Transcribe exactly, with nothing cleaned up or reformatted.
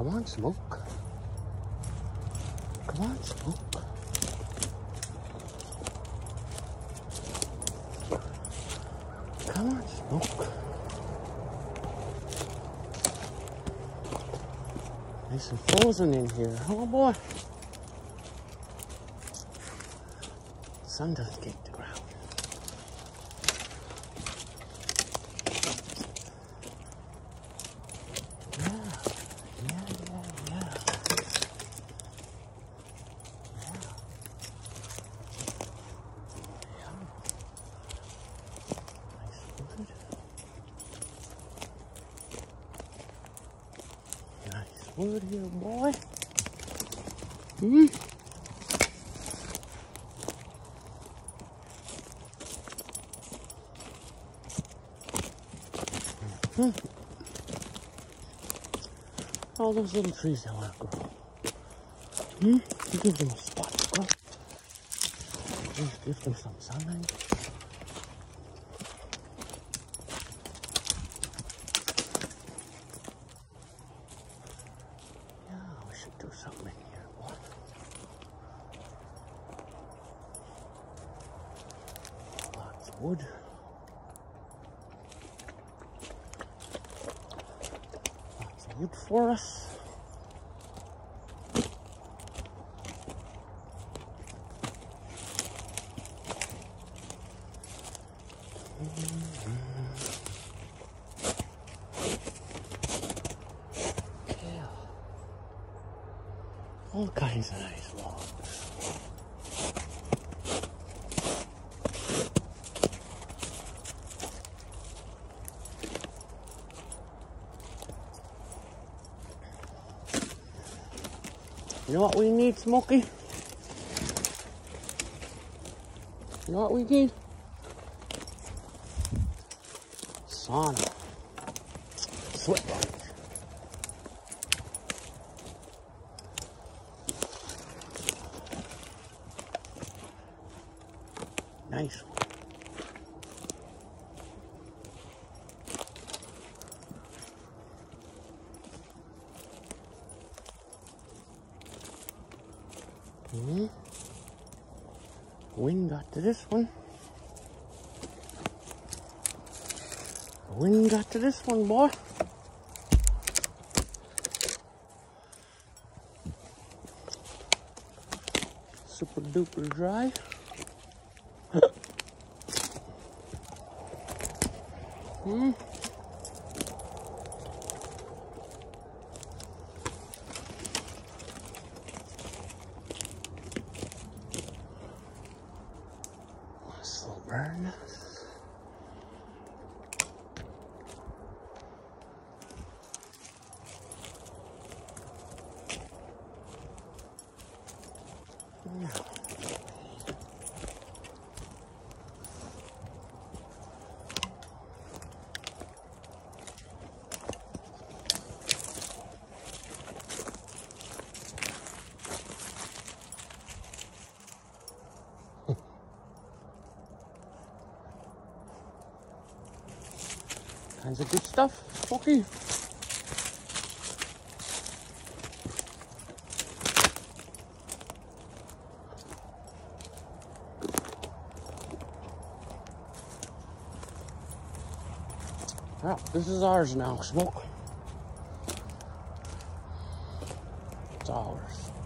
Come on, Smoke. Come on, Smoke. Come on, Smoke. Nice and frozen in here. Oh boy. Sun doesn't get the ground. Wood here, boy. Hmm. Hmm. All those little trees that want to grow. Hmm. You give them a spot to grow. Just give them some sunlight. Do something in here, boy. Lots of wood. Lots of wood for us. Mm-hmm. All kinds of nice logs. You know what we need, Smokey? You know what we need? Sauna. Sweat lodge. Nice one. Mm-hmm. Wind got to this one. Wind got to this one, boy. Super duper dry. Hmm. Slow burn. Yeah. Kinds of good stuff, Smokey. Well, this is ours now, Smoke. It's ours.